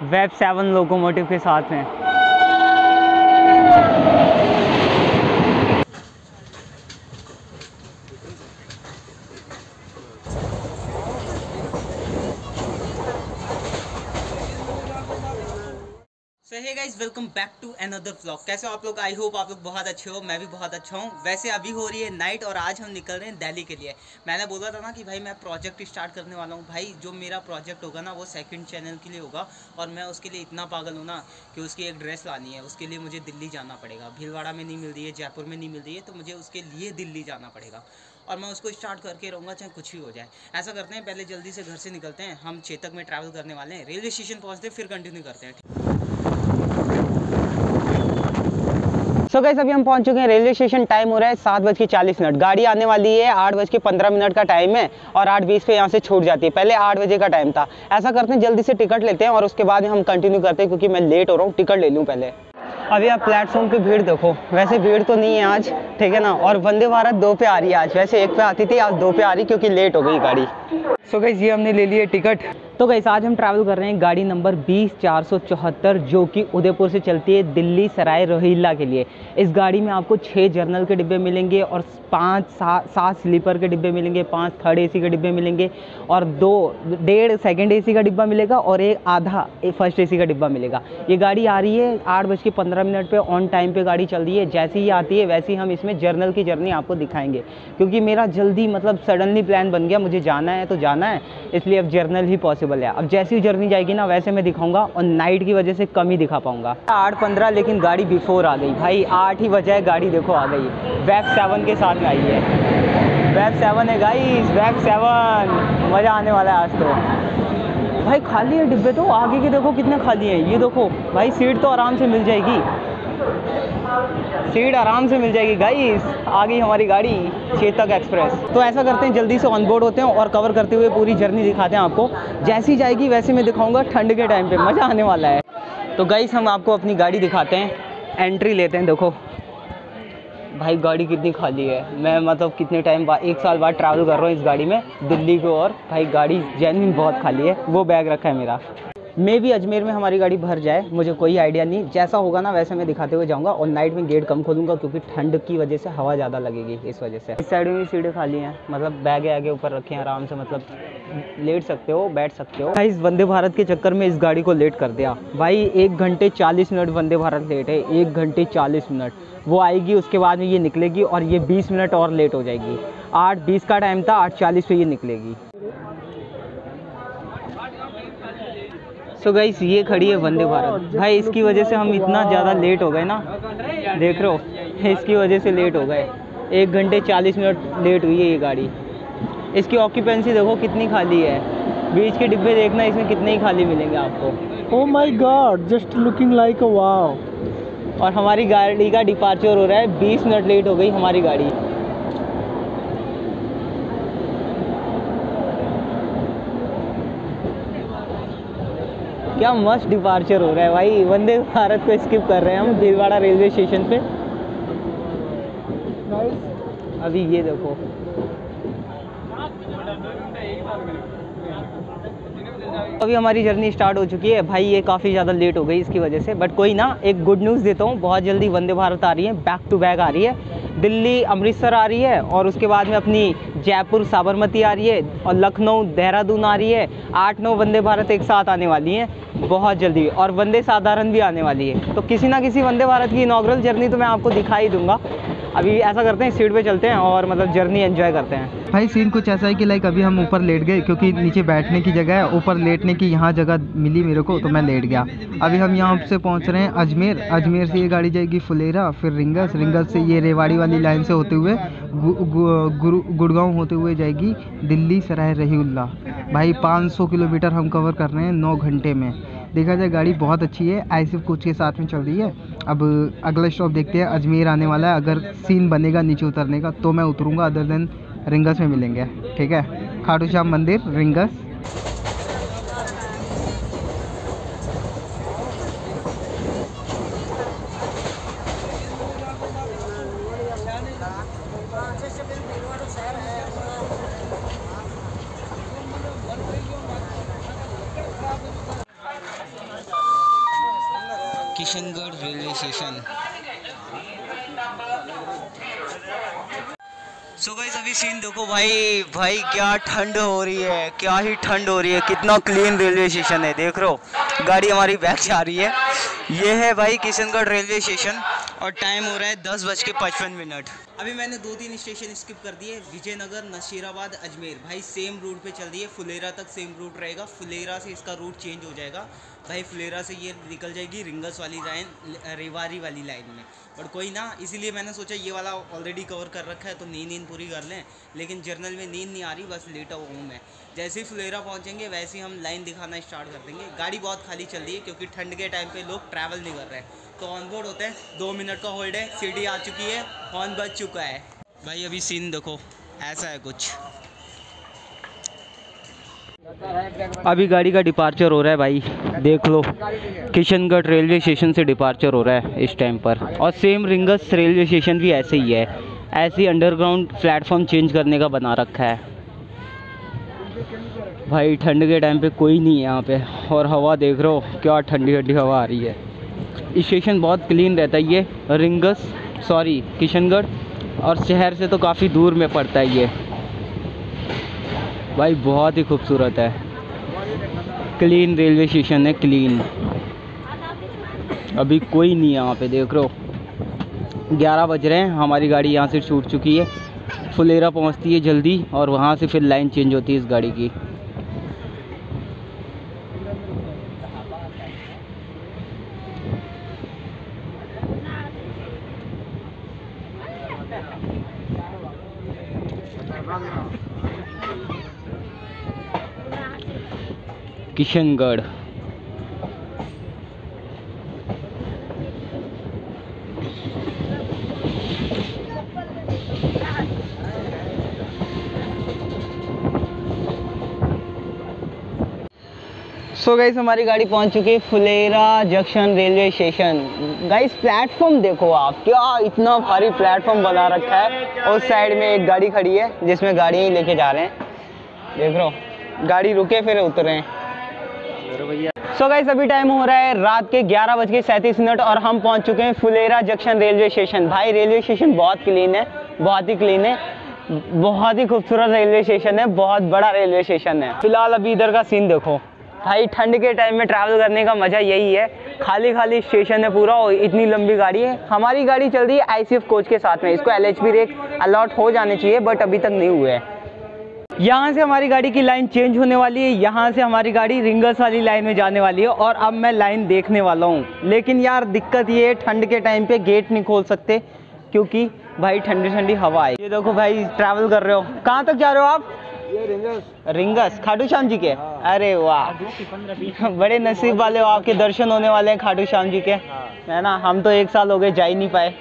Web 7 locomotive के साथ में। So hey guys, welcome back to another vlog. कैसे हो आप लोग? आई होप आप लोग बहुत अच्छे हो। मैं भी बहुत अच्छा हूँ। वैसे अभी हो रही है नाइट और आज हम निकल रहे हैं दिल्ली के लिए। मैंने बोला था ना कि भाई मैं प्रोजेक्ट स्टार्ट करने वाला हूँ। भाई जो मेरा प्रोजेक्ट होगा ना वो सेकंड चैनल के लिए होगा और मैं उसके लिए इतना पागल हूँ ना कि उसकी एक ड्रेस लानी है। उसके लिए मुझे दिल्ली जाना पड़ेगा। भीलवाड़ा में नहीं मिल रही है, जयपुर में नहीं मिल रही है, तो मुझे उसके लिए दिल्ली जाना पड़ेगा और मैं उसको स्टार्ट करके रहूँगा चाहे कुछ भी हो जाए। ऐसा करते हैं, पहले जल्दी से घर से निकलते हैं। हम चेतक में ट्रैवल करने वाले हैं। रेलवे स्टेशन पहुँचते हैं, फिर कंटिन्यू करते हैं। सो गाइस, अभी हम पहुंच चुके हैं रेलवे स्टेशन। टाइम हो रहा है 7:40। गाड़ी आने वाली है 8:15 का टाइम है और 8:20 पे यहाँ से छूट जाती है। पहले 8 बजे का टाइम था। ऐसा करते हैं जल्दी से टिकट लेते हैं और उसके बाद हम कंटिन्यू करते हैं क्योंकि मैं लेट हो रहा हूँ। टिकट ले लूँ पहले। अभी आप प्लेटफॉर्म पे भीड़ देखो। वैसे भीड़ तो नहीं है आज, ठीक है ना। और वंदे भारत 2 पे आ रही है आज। वैसे 1 पे आती थी, आज 2 पे आ रही क्योंकि लेट हो गई गाड़ी। सो गाइस, ये हमने ले लिए टिकट। तो गाइस, आज हम ट्रैवल कर रहे हैं गाड़ी नंबर 20-474 जो कि उदयपुर से चलती है दिल्ली सराय रोहिल्ला के लिए। इस गाड़ी में आपको 6 जर्नल के डिब्बे मिलेंगे और 5-7 स्लीपर के डिब्बे मिलेंगे, 5 थर्ड एसी के डिब्बे मिलेंगे और 2.5 सेकंड एसी का डिब्बा मिलेगा और एक फर्स्ट एसी का डिब्बा मिलेगा। ये गाड़ी आ रही है 8:15 पे। ऑन टाइम पे गाड़ी चल रही है। जैसे ही आती है वैसे ही हम इसमें जर्नल की जर्नी आपको दिखाएंगे क्योंकि मेरा जल्दी मतलब सडनली प्लान बन गया। मुझे जाना है तो जाना है, इसलिए अब जर्नल ही पॉसिबल है। अब जैसी जर्नी जाएगी ना वैसे मैं दिखाऊंगा और नाइट की वजह से कम ही दिखा पाऊंगा। 8:15 लेकिन गाड़ी बिफोर आ गई भाई। 8 ही बजे गाड़ी देखो आ गई। वेब 7 के साथ में आई है। वेब 7 है गाइस, वेब 7। मज़ा आने वाला है आज तो। भाई खाली है डिब्बे, तो आगे के देखो कितने खाली हैं। ये देखो भाई, सीट तो आराम से मिल जाएगी। सीट आराम से मिल जाएगी गाइस। आ गई हमारी गाड़ी चेतक एक्सप्रेस। तो ऐसा करते हैं जल्दी से ऑन बोर्ड होते हैं और कवर करते हुए पूरी जर्नी दिखाते हैं आपको। जैसी जाएगी वैसे मैं दिखाऊंगा। ठंड के टाइम पे मज़ा आने वाला है। तो गाइस, हम आपको अपनी गाड़ी दिखाते हैं। एंट्री लेते हैं। देखो भाई गाड़ी कितनी खाली है। मैं मतलब कितने टाइम बाद, 1 साल बाद ट्रैवल कर रहा हूँ इस गाड़ी में दिल्ली को और भाई गाड़ी जेन्युइन बहुत खाली है। वो बैग रखा है मेरा। मे भी अजमेर में हमारी गाड़ी भर जाए, मुझे कोई आइडिया नहीं। जैसा होगा ना वैसे मैं दिखाते हुए जाऊंगा और नाइट में गेट कम खोलूंगा क्योंकि ठंड की वजह से हवा ज़्यादा लगेगी इस वजह से। इस साइड में भी सीटें खाली हैं, मतलब बैग आगे ऊपर रखे हैं आराम से, मतलब लेट सकते हो, बैठ सकते हो। भाई इस वंदे भारत के चक्कर में इस गाड़ी को लेट कर दिया भाई। 1 घंटे 40 मिनट वंदे भारत लेट है। 1 घंटे 40 मिनट। वो आएगी उसके बाद में ये निकलेगी और ये 20 मिनट और लेट हो जाएगी। 8:20 का टाइम था, 8:40 पे ये निकलेगी। तो गाइस, ये खड़ी है वंदे भारत। भाई इसकी वजह से हम इतना ज़्यादा लेट हो गए ना, देख रहे हो, इसकी वजह से लेट हो गए। 1 घंटे 40 मिनट लेट हुई है ये गाड़ी। इसकी ऑक्यूपेंसी देखो कितनी खाली है। बीच के डिब्बे देखना इसमें कितने ही खाली मिलेंगे आपको। Oh my god, just looking like a wow. और हमारी गाड़ी का डिपार्चर हो रहा है। 20 मिनट लेट हो गई हमारी गाड़ी। क्या मस्त डिपार्चर हो रहा है भाई। वंदे भारत को स्किप कर रहे हैं हम भीलवाड़ा रेलवे स्टेशन पे। अभी ये देखो, अभी हमारी जर्नी स्टार्ट हो चुकी है भाई। ये काफ़ी ज़्यादा लेट हो गई इसकी वजह से, बट कोई ना, एक गुड न्यूज़ देता हूँ। बहुत जल्दी वंदे भारत आ रही है, बैक टू बैक आ रही है। दिल्ली अमृतसर आ रही है और उसके बाद में अपनी जयपुर साबरमती आ रही है और लखनऊ देहरादून आ रही है। 8-9 वंदे भारत एक साथ आने वाली हैं बहुत जल्दी और वंदे साधारण भी आने वाली है। तो किसी ना किसी वंदे भारत की इनॉग्रल जर्नी तो मैं आपको दिखा ही दूंगा। अभी ऐसा करते हैं, सीट पे चलते हैं और मतलब जर्नी एंजॉय करते हैं। भाई सीन कुछ ऐसा है कि लाइक अभी हम ऊपर लेट गए क्योंकि नीचे बैठने की जगह है, ऊपर लेटने की यहाँ जगह मिली मेरे को, तो मैं लेट गया। अभी हम यहाँ से पहुँच रहे हैं अजमेर। अजमेर से ये गाड़ी जाएगी फुलेरा, फिर रिंगस, रिंगस से ये रेवाड़ी वाली लाइन से होते हुए गुड़गांव होते हुए जाएगी दिल्ली सराय रहीउल्ला। भाई 500 किलोमीटर हम कवर कर रहे हैं 9 घंटे में। देखा जाए गाड़ी बहुत अच्छी है, ऐसे कोच के साथ में चल रही है। अब अगला स्टॉप देखते हैं, अजमेर आने वाला है। अगर सीन बनेगा नीचे उतरने का तो मैं उतरूँगा, अदर देन रिंगस में मिलेंगे, ठीक है। खाटू श्याम मंदिर, Ringas. Kishangarh railway station. So guys अभी सीन देखो भाई, भाई क्या ठंड हो रही है, क्या ही ठंड हो रही है। कितना क्लीन रेलवे स्टेशन है, देख रहे हो। गाड़ी हमारी बैक से आ रही है। ये है भाई किशनगढ़ रेलवे स्टेशन और टाइम हो रहा है 10:55। अभी मैंने 2-3 स्टेशन स्किप कर दिए, विजयनगर, नशीराबाद, अजमेर। भाई सेम रूट पे चल रही है, फुलेरा तक सेम रूट रहेगा। फुलेरा से इसका रूट चेंज हो जाएगा भाई, फुलेरा से ये निकल जाएगी रिंगस वाली लाइन, रेवाड़ी वाली लाइन में। बट कोई ना, इसीलिए मैंने सोचा ये वाला ऑलरेडी कवर कर रखा है तो नींद पूरी कर लें। लेकिन जर्नल में नींद नहीं आ रही, बस लेटा हूँ मैं। जैसे ही फुलेरा पहुँचेंगे वैसे ही हम लाइन दिखाना स्टार्ट कर देंगे। गाड़ी बहुत खाली चल रही है क्योंकि ठंड के टाइम पे लोग ट्रैवल नहीं कर रहे हैं, तो ऑन बोर्ड होते हैं। 2 मिनट का होल्ड है, सीढ़ी आ चुकी है, हॉर्न बज चुका है। भाई अभी सीन देखो, ऐसा है कुछ। अभी गाड़ी का डिपार्चर हो रहा है भाई, देख लो। किशनगढ़ रेलवे स्टेशन से डिपार्चर हो रहा है इस टाइम पर। और सेम रिंगस रेलवे स्टेशन भी ऐसे ही है, ऐसे ही अंडरग्राउंड प्लेटफॉर्म चेंज करने का बना रखा है। भाई ठंड के टाइम पे कोई नहीं है यहाँ पे, और हवा देख रहे हो, क्या ठंडी ठंडी हवा आ रही है। स्टेशन बहुत क्लीन रहता है ये रिंगस, सॉरी किशनगढ़, और शहर से तो काफ़ी दूर में पड़ता है ये। भाई बहुत ही खूबसूरत है, क्लीन रेलवे स्टेशन है, क्लीन। अभी कोई नहीं है यहाँ पे, देख रहे हो। 11 बज रहे हैं, हमारी गाड़ी यहाँ से छूट चुकी है। फुलेरा पहुँचती है जल्दी और वहाँ से फिर लाइन चेंज होती है इस गाड़ी की। किशनगढ़ सो गाइस हमारी गाड़ी पहुंच चुकी है Phulera junction railway station. Guys platform देखो आप, क्या इतना भारी प्लेटफॉर्म बना रखा है। उस साइड में एक गाड़ी खड़ी है जिसमें गाड़ियाँ ही लेके जा रहे हैं, देख रहे हो। गाड़ी रुके फिर उतरे हैं। सो गाइस अभी टाइम हो रहा है रात के 11:37 और हम पहुंच चुके हैं फुलेरा जंक्शन रेलवे स्टेशन। भाई रेलवे स्टेशन बहुत क्लीन है, बहुत ही क्लीन है, बहुत ही खूबसूरत रेलवे स्टेशन है, बहुत बड़ा रेलवे स्टेशन है। फिलहाल अभी इधर का सीन देखो भाई, ठंड के टाइम में ट्रैवल करने का मज़ा यही है। खाली खाली स्टेशन है पूरा, और इतनी लंबी गाड़ी है। हमारी गाड़ी चल रही है ICF कोच के साथ में, इसको LHB रेक अलॉट हो जाने चाहिए बट अभी तक नहीं हुए हैं। यहाँ से हमारी गाड़ी की लाइन चेंज होने वाली है, यहाँ से हमारी गाड़ी रिंगस वाली लाइन में जाने वाली है और अब मैं लाइन देखने वाला हूँ। लेकिन यार दिक्कत ये है, ठंड के टाइम पे गेट नहीं खोल सकते क्योंकि भाई ठंडी ठंडी हवा है। ये देखो भाई ट्रैवल कर रहे हो, कहाँ तक जा रहे हो आप? रिंगस खाटू श्याम जी के। अरे वाह, बड़े नसीब वाले हो, आपके दर्शन होने वाले हैं खाटू श्याम जी के, है ना। हम तो 1 साल हो गए, जा ही नहीं पाए।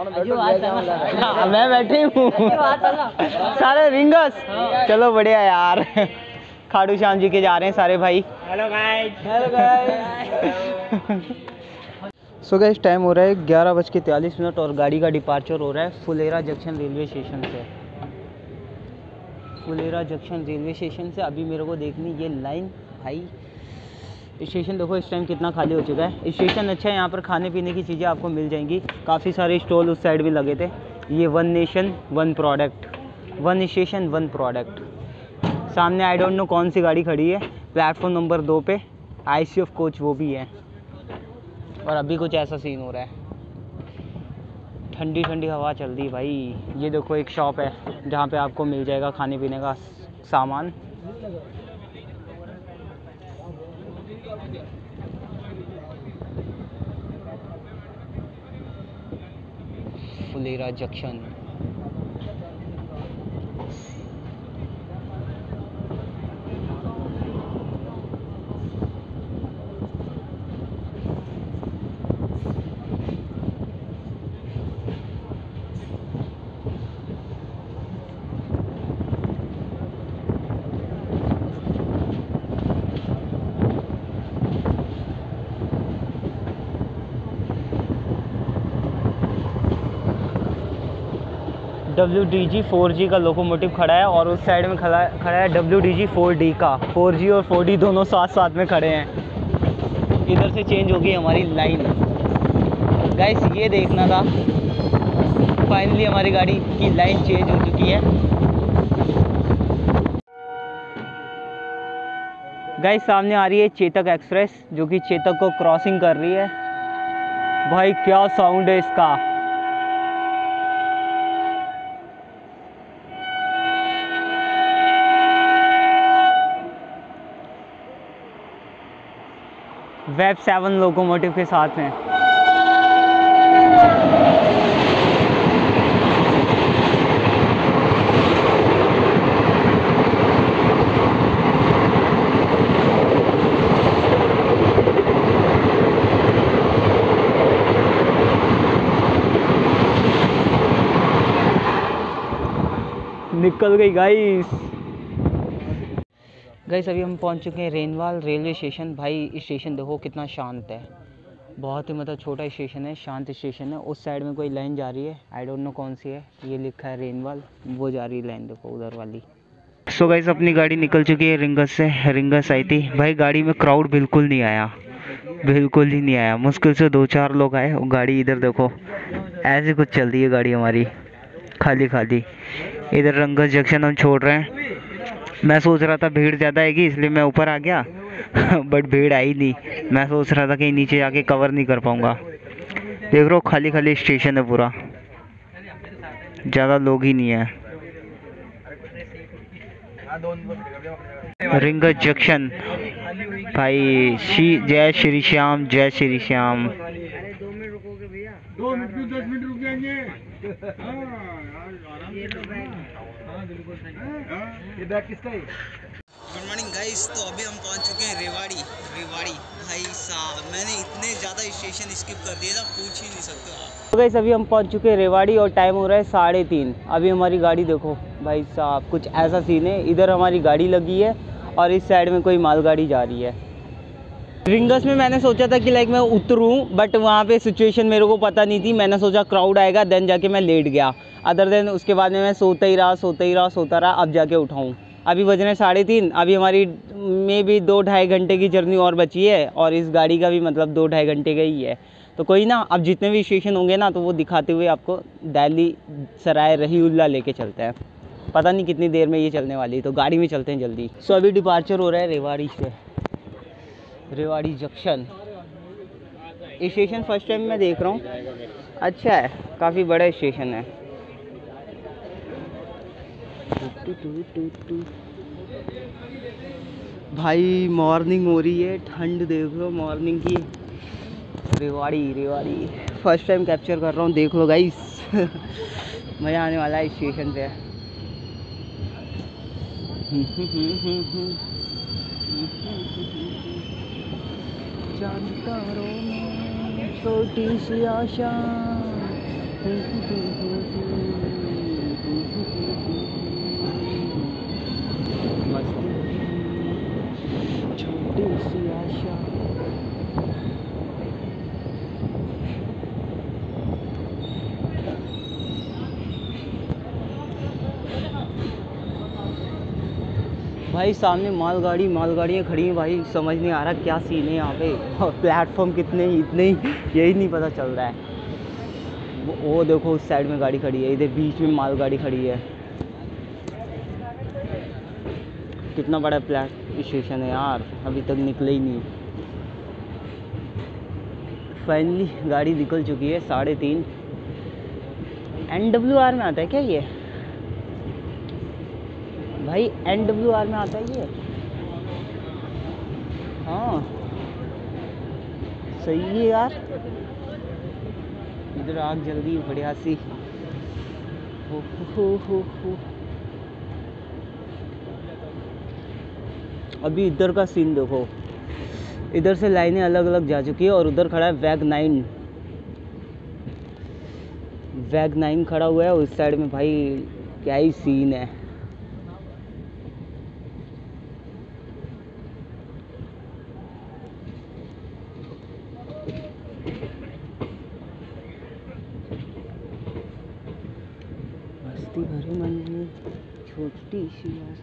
मैं बैठे हूँ सारे रिंगस। चलो बढ़िया यार, खाटू श्याम जी के जा रहे हैं सारे भाई। Hello guys, hello guys. So guys time हो रहा है 11:43 और गाड़ी का डिपार्चर हो रहा है फुलेरा जंक्शन रेलवे स्टेशन से। फुलेरा जंक्शन रेलवे स्टेशन से अभी मेरे को देखनी ये लाइन। भाई स्टेशन देखो इस टाइम कितना खाली हो चुका है। स्टेशन अच्छा है, यहाँ पर खाने पीने की चीज़ें आपको मिल जाएंगी। काफ़ी सारे स्टॉल उस साइड भी लगे थे। ये 1 नेशन 1 प्रोडक्ट, 1 स्टेशन 1 प्रोडक्ट। सामने आई डोंट नो कौन सी गाड़ी खड़ी है, प्लेटफॉर्म नंबर 2 पे ICF कोच वो भी है। और अभी कुछ ऐसा सीन हो रहा है, ठंडी ठंडी हवा चल रही है भाई। ये देखो एक शॉप है जहाँ पे आपको मिल जाएगा खाने पीने का सामान। फुलेरा जंक्शन। WDG 4G का लोकोमोटिव खड़ा है और उस साइड में खड़ा है WDG 4D का। 4G और 4D दोनों साथ साथ में खड़े हैं। इधर से चेंज होगी हमारी लाइन। गाइस ये देखना था, फाइनली हमारी गाड़ी की लाइन चेंज हो चुकी है। गाइस सामने आ रही है चेतक एक्सप्रेस, जो कि चेतक को क्रॉसिंग कर रही है। भाई क्या साउंड है इसका। वेब 7 लोकोमोटिव के साथ में। निकल गई गाइस। गाइस अभी हम पहुंच चुके हैं रेनवाल रेलवे स्टेशन। भाई स्टेशन देखो कितना शांत है, बहुत ही मतलब छोटा स्टेशन है, शांत स्टेशन है। उस साइड में कोई लाइन जा रही है, आई डोंट नो कौन सी है, ये लिखा है रेनवाल, वो जा रही है लाइन, देखो उधर वाली। सो गाइस अपनी गाड़ी निकल चुकी है रिंगस से। रिंगस आई थी भाई, गाड़ी में क्राउड बिल्कुल नहीं आया, बिल्कुल ही नहीं आया। मुश्किल से 2-4 लोग आए। गाड़ी इधर देखो, ऐसे कुछ चल रही है गाड़ी हमारी, खाली खाली। इधर रंगस जंक्शन हम छोड़ रहे हैं। मैं सोच रहा था भीड़ ज़्यादा आएगी, इसलिए मैं ऊपर आ गया बट भीड़ आई नहीं। मैं सोच रहा था कि नीचे जाके कवर नहीं कर पाऊँगा। देख रहे हो खाली खाली स्टेशन है पूरा, ज़्यादा लोग ही नहीं है। रिंगस जंक्शन भाई, जय श्री श्याम, जय श्री श्याम। 2 मिनट क्यों, 10 मिनट रुक जाएंगे। ये बैग किसका है? Good morning guys. तो अभी हम पहुंच चुके हैं रेवाड़ी। रेवाड़ी भाई साहब, मैंने इतने ज़्यादा स्टेशन स्किप कर दिए था, पूछ ही नहीं सकते आप। तो गाइस अभी हम पहुंच चुके हैं रेवाड़ी और टाइम हो रहा है 3:30। अभी हमारी गाड़ी देखो भाई साहब, कुछ ऐसा सीन है, इधर हमारी गाड़ी लगी है और इस साइड में कोई मालगाड़ी जा रही है। रिंगस में मैंने सोचा था कि लाइक मैं उतरूँ, बट वहाँ पे सिचुएशन मेरे को पता नहीं थी। मैंने सोचा क्राउड आएगा, देन जाके मैं लेट गया। अदर देन उसके बाद में मैं सोता ही रहा, अब जाके उठाऊँ। अभी बज रहे 3:30। अभी हमारी में भी 2-2.5 घंटे की जर्नी और बची है, और इस गाड़ी का भी मतलब 2-2.5 घंटे का ही है। तो कोई ना, अब जितने भी स्टेशन होंगे ना, तो वो दिखाते हुए आपको दिल्ली सराय रहीउल्ला लेके चलते हैं। पता नहीं कितनी देर में ये चलने वाली है, तो गाड़ी में चलते हैं जल्दी। सो अभी डिपार्चर हो रहा है रेवाड़ी से, Rewari junction station. First time मैं देख रहा हूँ, अच्छा है, काफ़ी बड़ा स्टेशन है। भाई मॉर्निंग हो रही है, ठंड देख लो मॉर्निंग की। रेवाड़ी फर्स्ट टाइम कैप्चर कर रहा हूँ, देख लो गाइस मज़ा आने वाला है स्टेशन पे। जानकारों में छोटी सी आशा, छोटी सी आशा। भाई सामने मालगाड़ियाँ खड़ी हैं भाई, समझ नहीं आ रहा क्या सीन है यहाँ पे, और प्लेटफॉर्म कितने ही, इतने ही, यही नहीं पता चल रहा है। वो देखो उस साइड में गाड़ी खड़ी है, इधर बीच में मालगाड़ी खड़ी है। कितना बड़ा स्टेशन है यार, अभी तक निकले ही नहीं। फाइनली गाड़ी निकल चुकी है 3:30। NWR में आता है क्या ये भाई? NWR में आता है ये? हाँ सही है यार। इधर आग जल गई बढ़िया सी। हो। अभी इधर का सीन देखो, इधर से लाइनें अलग अलग जा चुकी है, और उधर खड़ा है वैग 9 खड़ा हुआ है उस साइड में। भाई क्या ही सीन है। मस्ती भरे मन में छोटी सी आशा।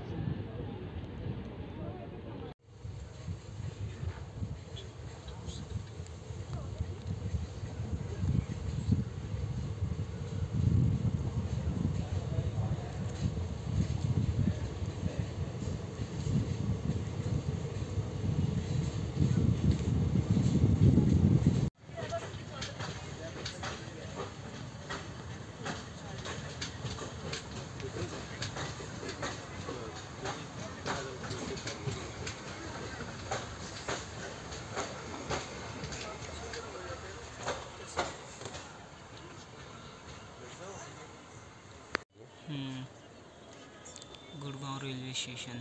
Gurgaon railway station.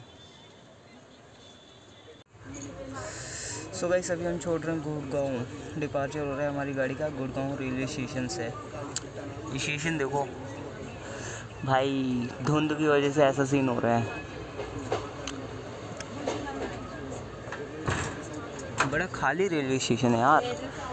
So guys अभी हम छोड़ रहे हैं गुड़गांव, डिपार्चर हो रहा है हमारी गाड़ी का गुड़गांव रेलवे स्टेशन से। ये स्टेशन देखो भाई, धुंध की वजह से ऐसा सीन हो रहा है, बड़ा खाली रेलवे स्टेशन है यार।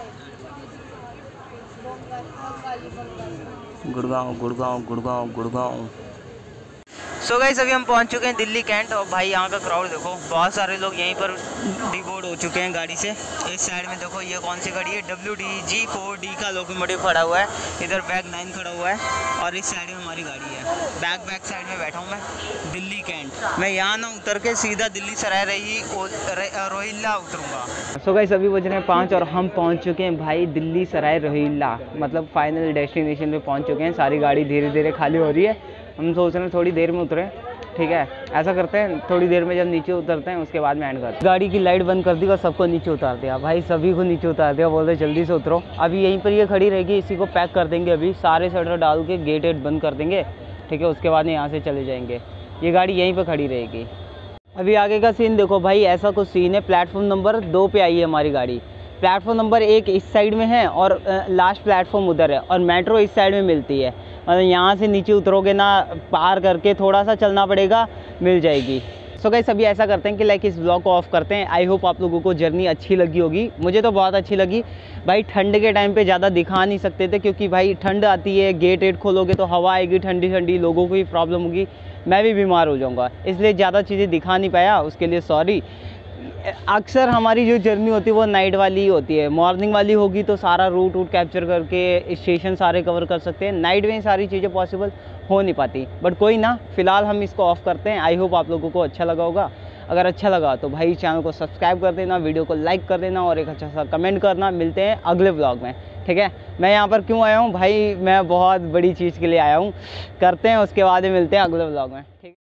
गुड़गांव गुड़गांव गुड़गांव गुड़गांव। सो गाइस अभी हम पहुंच चुके हैं दिल्ली कैंट, और भाई यहाँ का क्राउड देखो, बहुत सारे लोग यहीं पर डिबोर्ड हो चुके हैं गाड़ी से। इस साइड में देखो ये कौन सी गाड़ी है, WDG4D का लोकोमोटिव खड़ा हुआ है, इधर बैग 9 खड़ा हुआ है, और इस साइड में हमारी गाड़ी है। बैक साइड में बैठा हूँ मैं, दिल्ली कैंट। मैं यहाँ ना उतर के सीधा दिल्ली सराय रोहिल्ला उतरूँगा। सो गाइस अभी बज रहे हैं 5 और हम पहुँच चुके हैं भाई दिल्ली सराय रोहिल्ला, मतलब फाइनल डेस्टिनेशन पे पहुँच चुके हैं। सारी गाड़ी धीरे धीरे खाली हो रही है, हम सोच रहे हैं थोड़ी देर में उतरें, ठीक है। ऐसा करते हैं थोड़ी देर में जब नीचे उतरते हैं उसके बाद में एंड करते हैं। गाड़ी की लाइट बंद कर दी और सबको नीचे उतार दिया भाई, सभी को नीचे उतार दिया, बोल रहे जल्दी से उतरो। अभी यहीं पर ये खड़ी रहेगी, इसी को पैक कर देंगे, अभी सारे शटर डाल के गेट वेट बंद कर देंगे, ठीक है। उसके बाद में यहाँ से चले जाएंगे, ये गाड़ी यहीं पर खड़ी रहेगी। अभी आगे का सीन देखो भाई, ऐसा कुछ सीन है। प्लेटफॉर्म नंबर 2 पे आई है हमारी गाड़ी, प्लेटफॉर्म नंबर 1 इस साइड में है और लास्ट प्लेटफॉर्म उधर है, और मेट्रो इस साइड में मिलती है। मतलब यहाँ से नीचे उतरोगे ना, पार करके थोड़ा सा चलना पड़ेगा, मिल जाएगी। सो गाइस अभी ऐसा करते हैं कि इस ब्लॉग को ऑफ करते हैं। आई होप आप लोगों को जर्नी अच्छी लगी होगी, मुझे तो बहुत अच्छी लगी भाई। ठंड के टाइम पे ज़्यादा दिखा नहीं सकते थे, क्योंकि भाई ठंड आती है, गेट वेट खोलोगे तो हवा आएगी ठंडी ठंडी, लोगों को भी प्रॉब्लम होगी, मैं भी बीमार हो जाऊँगा, इसलिए ज़्यादा चीज़ें दिखा नहीं पाया, उसके लिए सॉरी। अक्सर हमारी जो जर्नी होती है वो नाइट वाली ही होती है, मॉर्निंग वाली होगी तो सारा रूट कैप्चर करके स्टेशन सारे कवर कर सकते हैं, नाइट में सारी चीज़ें पॉसिबल हो नहीं पाती। बट कोई ना, फिलहाल हम इसको ऑफ करते हैं। आई होप आप लोगों को अच्छा लगा होगा, अगर अच्छा लगा तो भाई चैनल को सब्सक्राइब कर देना, वीडियो को लाइक कर देना और एक अच्छा सा कमेंट करना। मिलते हैं अगले व्लॉग में, ठीक है। मैं यहाँ पर क्यों आया हूँ भाई, मैं बहुत बड़ी चीज़ के लिए आया हूँ, करते हैं उसके बाद मिलते हैं अगले व्लॉग में, ठीक।